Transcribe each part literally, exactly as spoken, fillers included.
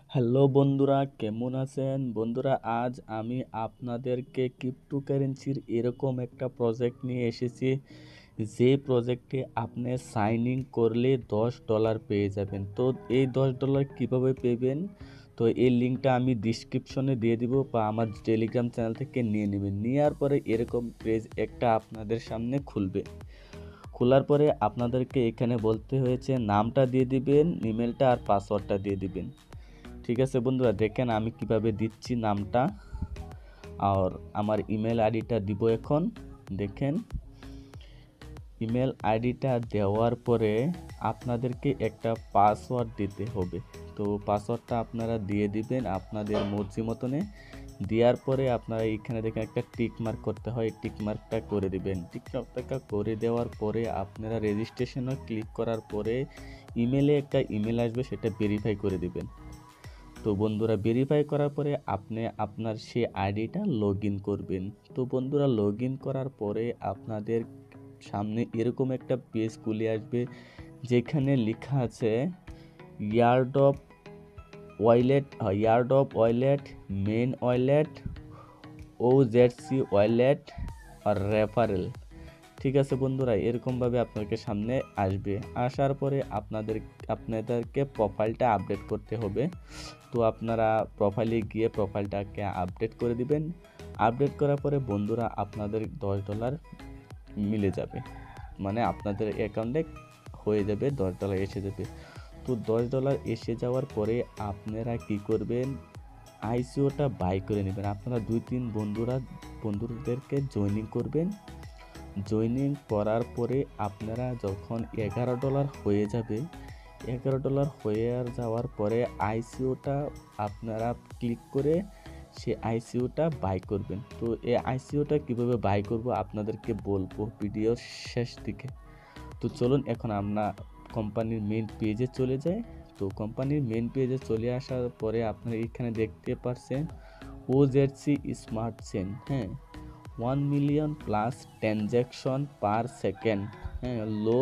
Hello বন্ধুরা, কেমন আছেন? বন্ধুরা, আজ আমি আপনাদেরকে ক্রিপ্টোকারেন্সির এরকম একটা প্রজেক্ট নিয়ে এসেছি, যে প্রজেক্টে আপনি সাইন ইন করলে দশ ডলার পেয়ে যাবেন। তো এই দশ ডলার কিভাবে পেবেন, তো এই লিঙ্কটা আমি ডিসক্রিপশনে দিয়ে দিব, বা আমার টেলিগ্রাম চ্যানেল থেকে নিয়ে নেবেন। নেওয়ার পরে এরকম পেজ একটা আপনাদের সামনে খুলবে। খোলার পরে আপনাদেরকে এখানে বলতে হয়েছে নামটা দিয়ে দিবেন, ইমেলটা আর পাসওয়ার্ডটা দিয়ে দিবেন। ঠিক আছে বন্ধুরা, দেখেন আমি কিভাবে দিচ্ছি নামটা, আর আমার ইমেল আইডিটা দিব। এখন দেখেন, ইমেল আইডিটা দেওয়ার পরে আপনাদেরকে একটা পাসওয়ার্ড দিতে হবে। তো পাসওয়ার্ডটা আপনারা দিয়ে দিবেন আপনাদের মর্জি মতনে। দেওয়ার পরে আপনারা এখানে দেখেন একটা টিক মার্ক করতে হয়, টিক মার্কটা করে দিবেন। টিক মার্কটা করে দেওয়ার পরে আপনারা রেজিস্ট্রেশনে ক্লিক করার পরে ইমেলে একটা ইমেল আসবে, সেটা ভেরিফাই করে দিবেন। তো বন্ধুরা, ভেরিফাই করার পরে আপনি আপনার সেই আইডিটা লগ ইন করবেন। তো বন্ধুরা, লগ ইন করার পরে আপনাদের সামনে এরকম একটা পেজ খুলে আসবে, যেখানে লেখা আছে airdrop wallet, airdrop wallet, main wallet, O Z C wallet আর রেফারেল। ঠিক আছে বন্ধুরা, এরকমভাবে আপনাকে সামনে আসবে। আসার পরে আপনাদের আপনাদেরকে প্রোফাইলটা আপডেট করতে হবে। তো আপনারা প্রোফাইলে গিয়ে প্রোফাইলটাকে আপডেট করে দিবেন। আপডেট করার পরে বন্ধুরা আপনাদের দশ ডলার মিলে যাবে, মানে আপনাদের অ্যাকাউন্টে হয়ে যাবে, দশ ডলার এসে যাবে। তো দশ ডলার এসে যাওয়ার পরে আপনারা কি করবেন, আইসিওটা বাই করে নেবেন। আপনারা দুই তিন বন্ধুরা বন্ধুদেরকে জয়েনিং করবেন। জয়েনিং করার পরে আপনারা যখন এগারো ডলার হয়ে যাবে, এগারো ডলার হয়ে যাওয়ার পরে আইসিওটা আপনারা ক্লিক করে সে আইসিওটা বাই করবেন। তো এই আইসিওটা কিভাবে বাই করব আপনাদেরকে বলবো ভিডিওর শেষ দিকে। তো চলুন এখন আমরা কোম্পানির মেন পেজে চলে যাই। তো কোম্পানির মেন পেজে চলে আসার পরে আপনারা এখানে দেখতে পাচ্ছেন ওজেডসি স্মার্ট চেন, হ্যাঁ, one million plus transaction per second, হ্যাঁ, লো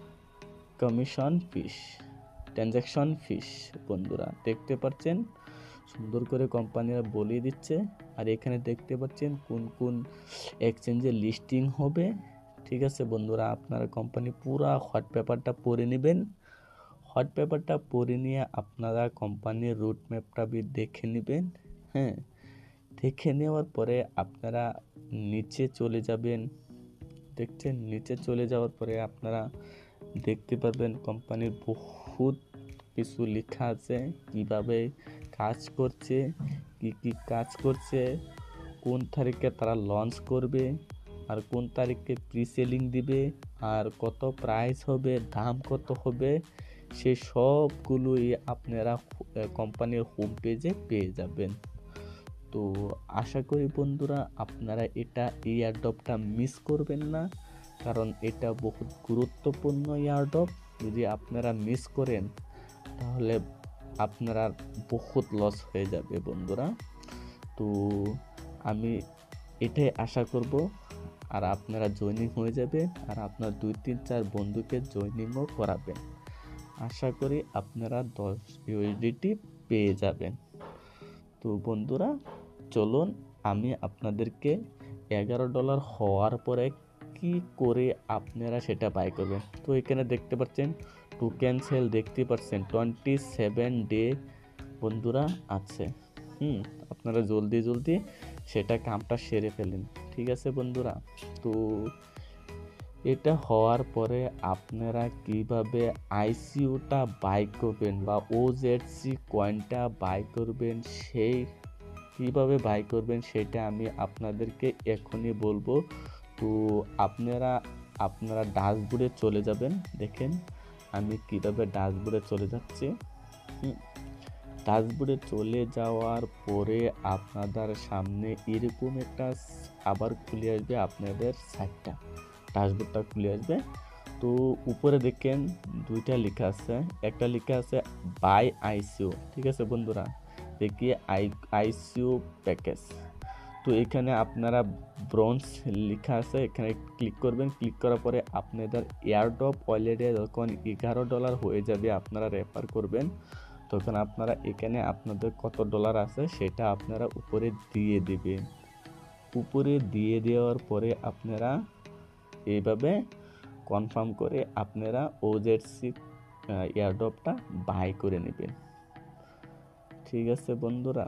কমিশন ফিস, ট্রানজ্যাকশন ফিস। বন্ধুরা দেখতে পাচ্ছেন সুন্দর করে কোম্পানিরা বলে দিচ্ছে। আর এখানে দেখতে পাচ্ছেন কোন কোন এক্সচেঞ্জে লিস্টিং হবে। ঠিক আছে বন্ধুরা, আপনারা কোম্পানি পুরা হট পেপারটা পড়ে নেবেন। হট পেপারটা পড়ে নিয়ে আপনারা কোম্পানির রুট ম্যাপটা দেখে নেবেন। হ্যাঁ, দেখে নেওয়ার পরে আপনারা নিচে চলে যাবেন। দেখছেন, নিচে চলে যাওয়ার পরে আপনারা দেখতে পারবেন কোম্পানির বহুত কিছু লেখা আছে, কিভাবে কাজ করছে, কি কি কাজ করছে, কোন তারিখে তারা লঞ্চ করবে, আর কোন তারিখে প্রি সেলিং দিবে, আর কত প্রাইস হবে, দাম কত হবে, সে সবগুলোই আপনারা কোম্পানির হোম পেজে পেয়ে যাবেন। তো আশা করি বন্ধুরা আপনারা এটা এই এয়ারড্রপটা মিস করবেন না, কারণ এটা বহুত গুরুত্বপূর্ণ এয়ারড্রপ। যদি আপনারা মিস করেন তাহলে আপনারা বহুত লস হয়ে যাবে বন্ধুরা। তো আমি এটাই আশা করব, আর আপনারা জয়েনিং হয়ে যাবে, আর আপনার দুই তিন চার বন্ধুকে জয়েনিংও করাবেন। আশা করি আপনারা দশ ইউএসডিটি পেয়ে যাবেন। তো বন্ধুরা চলুন আমি আপনাদেরকে এগারো ডলার হওয়ার পরে কি করে আপনারা সেটা বাই করবেন। তো এখানে দেখতে পাচ্ছেন টু ক্যান্সেল, দেখতে পাচ্ছেন টোয়েন্টি সেভেন ডে বন্ধুরা আছে। হুম, আপনারা জলদি জলদি সেটা কামটা সেরে ফেলেন। ঠিক আছে বন্ধুরা, তো এটা হওয়ার পরে আপনারা কিভাবে আইসিইউটা বাই করবেন বা ওজেডসি কয়েনটা বাই করবেন, সেই কিভাবে বাই করবেন সেটা আমি আপনাদেরকে এখনই বলবো। তো আপনারা আপনারা ড্যাশবোর্ডে চলে যাবেন। দেখেন আমি কিভাবে ড্যাশবোর্ডে চলে যাচ্ছি। ড্যাশবোর্ডে চলে যাওয়ার পরে আপনাদের সামনে এরকম একটা আবার খুলে আসবে, আপনাদের সাইটটা ড্যাশবোর্ডটা খুলে আসবে। তো উপরে দেখেন দুইটা লেখা আছে, একটা লেখা আছে বাই আইসিইউ। ঠিক আছে বন্ধুরা, দেখি আই আইসিইউ প্যাকেজ। তো এখানে আপনারা ব্রোঞ্জ লেখা আছে, এখানে ক্লিক করবেন। ক্লিক করার পরে আপনাদের এয়ারড্রপ ওয়ালেটে যখন এগারো ডলার হয়ে যাবে আপনারা রেফার করবেন, তখন আপনারা এখানে আপনাদের কত ডলার আছে সেটা আপনারা উপরে দিয়ে দিবেন। উপরে দিয়ে দেওয়ার পরে আপনারা এইভাবে কনফার্ম করে আপনারা ওজেডসি এয়ারড্রপটা বাই করে নেবেন। ঠিক আছে বন্ধুরা।